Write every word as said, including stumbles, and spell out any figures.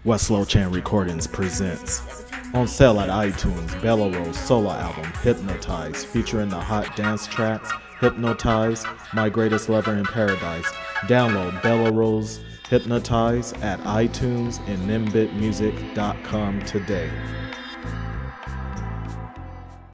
Weslochan Recordings presents. On sale at iTunes, Bella Rose solo album, Hypnotized, featuring the hot dance tracks, Hypnotized, My Greatest Lover in Paradise. Download Bella Rose Hypnotized at iTunes and nimbit music dot com today.